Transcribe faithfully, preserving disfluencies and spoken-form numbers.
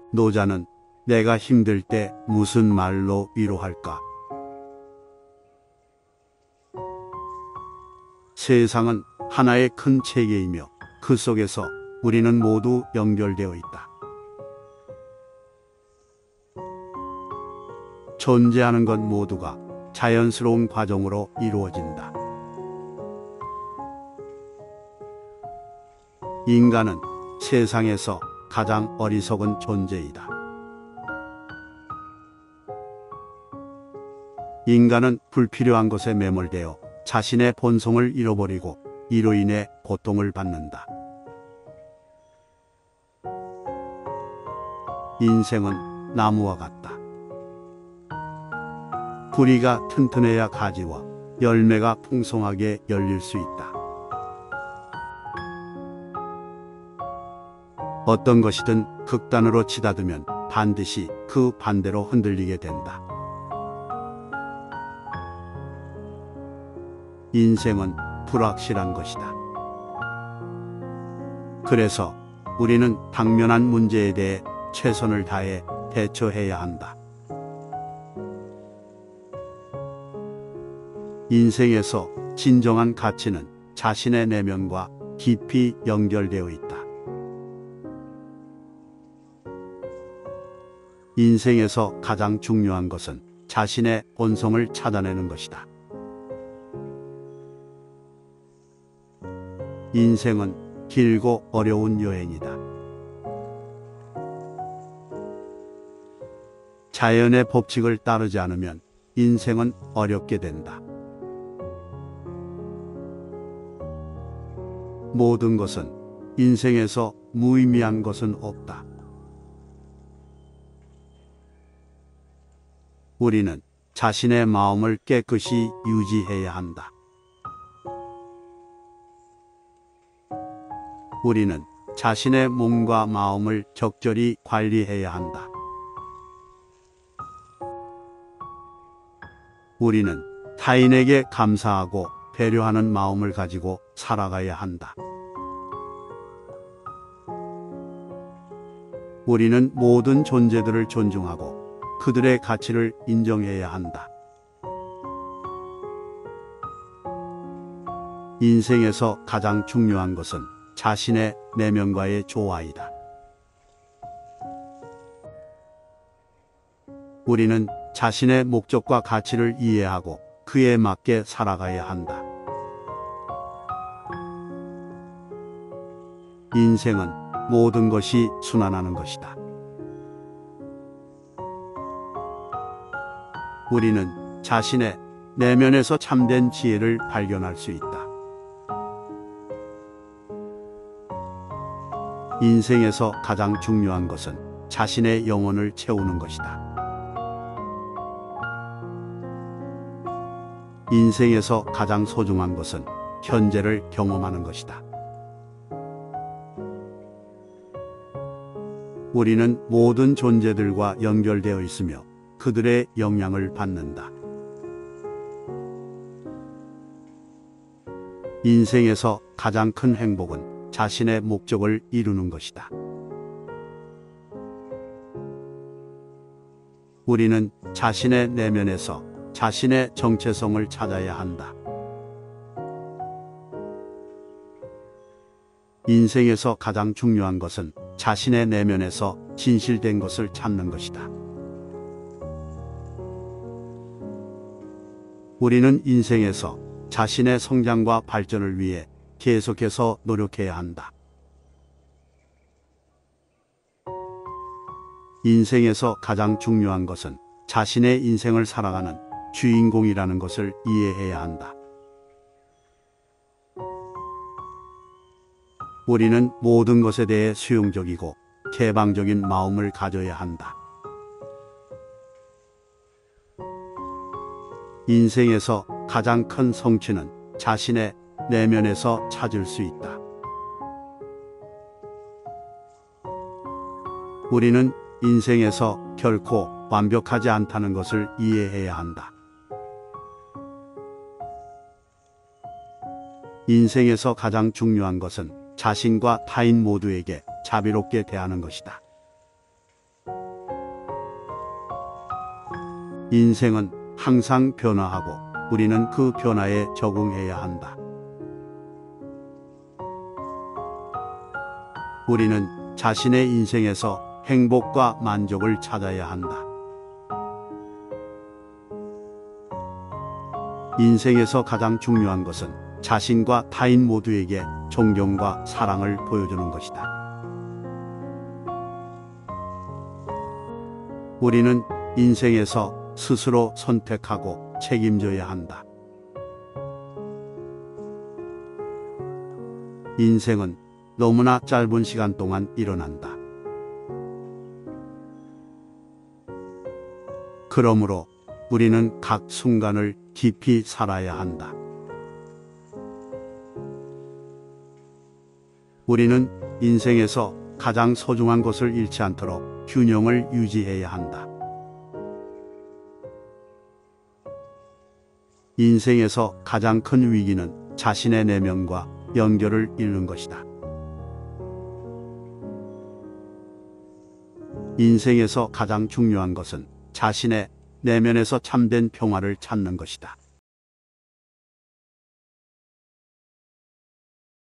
노자는 내가 힘들 때 무슨 말로 위로할까? 세상은 하나의 큰 체계이며 그 속에서 우리는 모두 연결되어 있다. 존재하는 것 모두가 자연스러운 과정으로 이루어진다. 인간은 세상에서 가장 어리석은 존재이다. 인간은 불필요한 것에 매몰되어 자신의 본성을 잃어버리고 이로 인해 고통을 받는다. 인생은 나무와 같다. 뿌리가 튼튼해야 가지와 열매가 풍성하게 열릴 수 있다. 어떤 것이든 극단으로 치닫으면 반드시 그 반대로 흔들리게 된다. 인생은 불확실한 것이다. 그래서 우리는 당면한 문제에 대해 최선을 다해 대처해야 한다. 인생에서 진정한 가치는 자신의 내면과 깊이 연결되어 있다. 인생에서 가장 중요한 것은 자신의 본성을 찾아내는 것이다. 인생은 길고 어려운 여행이다. 자연의 법칙을 따르지 않으면 인생은 어렵게 된다. 모든 것은 인생에서 무의미한 것은 없다. 우리는 자신의 마음을 깨끗이 유지해야 한다. 우리는 자신의 몸과 마음을 적절히 관리해야 한다. 우리는 타인에게 감사하고 배려하는 마음을 가지고 살아가야 한다. 우리는 모든 존재들을 존중하고 그들의 가치를 인정해야 한다. 인생에서 가장 중요한 것은 자신의 내면과의 조화이다. 우리는 자신의 목적과 가치를 이해하고 그에 맞게 살아가야 한다. 인생은 모든 것이 순환하는 것이다. 우리는 자신의 내면에서 참된 지혜를 발견할 수 있다. 인생에서 가장 중요한 것은 자신의 영혼을 채우는 것이다. 인생에서 가장 소중한 것은 현재를 경험하는 것이다. 우리는 모든 존재들과 연결되어 있으며 그들의 영향을 받는다. 인생에서 가장 큰 행복은 자신의 목적을 이루는 것이다. 우리는 자신의 내면에서 자신의 정체성을 찾아야 한다. 인생에서 가장 중요한 것은 자신의 내면에서 진실된 것을 찾는 것이다. 우리는 인생에서 자신의 성장과 발전을 위해 계속해서 노력해야 한다. 인생에서 가장 중요한 것은 자신의 인생을 살아가는 주인공이라는 것을 이해해야 한다. 우리는 모든 것에 대해 수용적이고 개방적인 마음을 가져야 한다. 인생에서 가장 큰 성취는 자신의 내면에서 찾을 수 있다. 우리는 인생에서 결코 완벽하지 않다는 것을 이해해야 한다. 인생에서 가장 중요한 것은 자신과 타인 모두에게 자비롭게 대하는 것이다. 인생은 항상 변화하고 우리는 그 변화에 적응해야 한다. 우리는 자신의 인생에서 행복과 만족을 찾아야 한다. 인생에서 가장 중요한 것은 자신과 타인 모두에게 존경과 사랑을 보여주는 것이다. 우리는 인생에서 스스로 선택하고 책임져야 한다. 인생은 너무나 짧은 시간 동안 일어난다. 그러므로 우리는 각 순간을 깊이 살아야 한다. 우리는 인생에서 가장 소중한 것을 잃지 않도록 균형을 유지해야 한다. 인생에서 가장 큰 위기는 자신의 내면과 연결을 잃는 것이다. 인생에서 가장 중요한 것은 자신의 내면에서 참된 평화를 찾는 것이다.